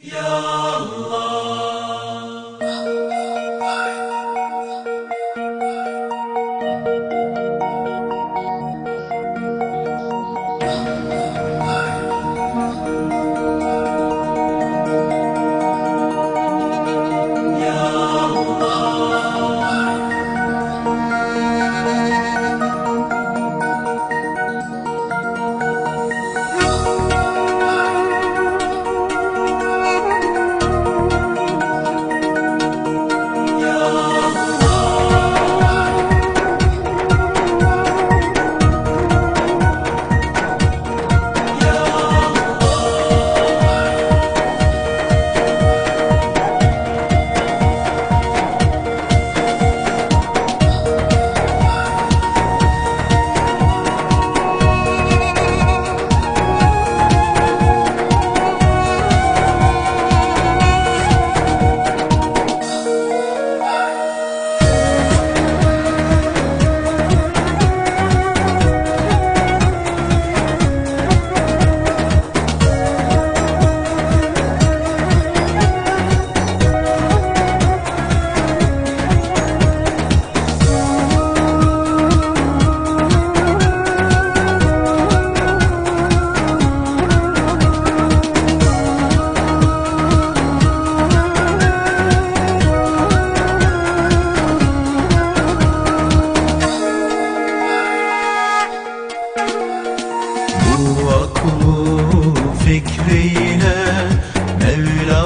fikriyle Mevla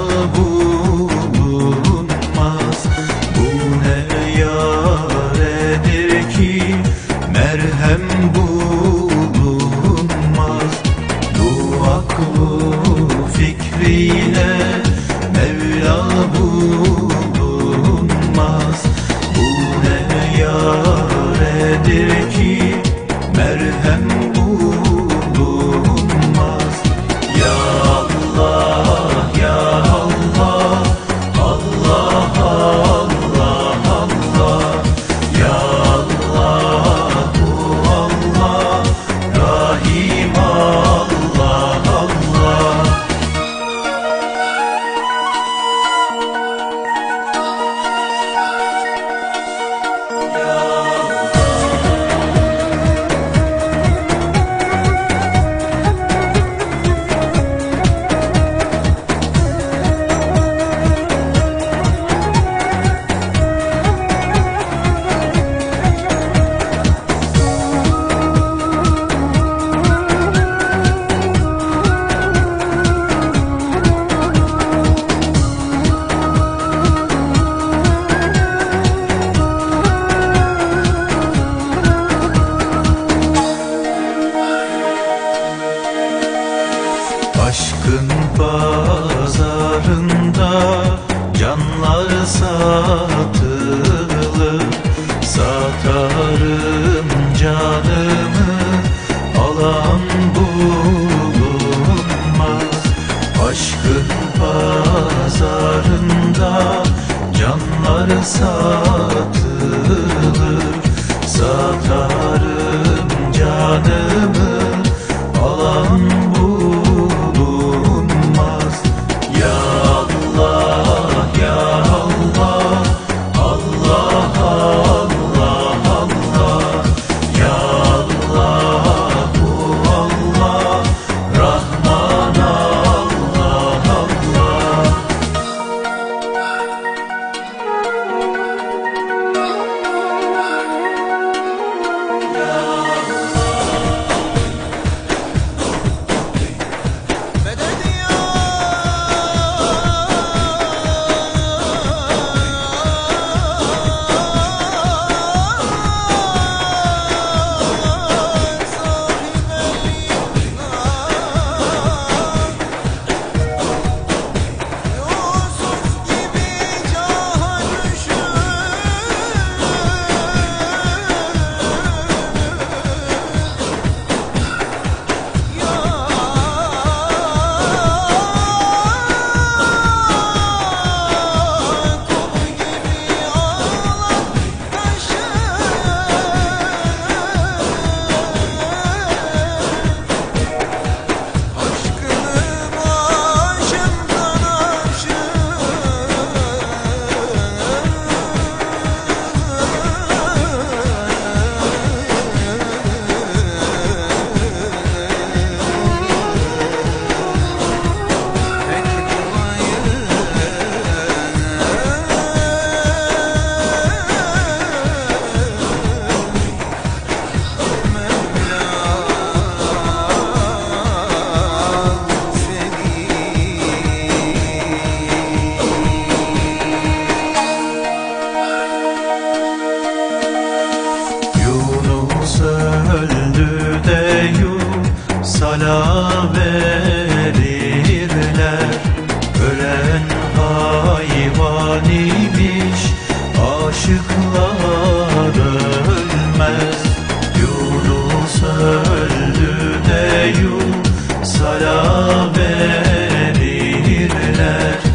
bulunmaz. Bu ne yaredir ki merhem bulunmaz. Bu aklı fikriyle Mevla bulunmaz. Bu ne yaredir ki merhem bulunmaz. Ya Allah, ya Allah, Allah, Allah, Allah. Ya Allah, bu Allah, Rahim Allah, Allah. Aşkın pazarında canlar satılır. Satarım canımı, alan bulunmaz. Aşkın pazarında canlar satılır. Satarım canımı, alan bulunmaz. Ya Allah, ya Allah, Allah, Allah, Allah. Ya Allah, bu Allah, Rahman Allah, Allah. aşıklar ölmez. Yunus öldü de Yunus'a verirler.